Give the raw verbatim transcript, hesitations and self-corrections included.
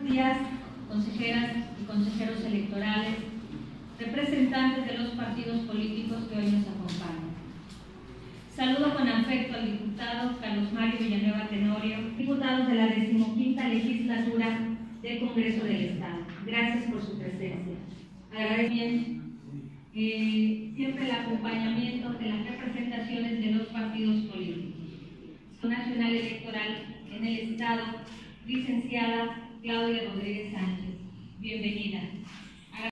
días, consejeras y consejeros electorales, representantes de los partidos políticos que hoy nos acompañan. Saludo con afecto al diputado Carlos Mario Villanueva Tenorio, diputados de la decimoquinta legislatura del Congreso del Estado. Gracias por su presencia. Agradezco eh, siempre el acompañamiento de las representaciones de los partidos políticos. Nacional Electoral en el Estado, licenciada Claudia Rodríguez Sánchez. Bienvenida.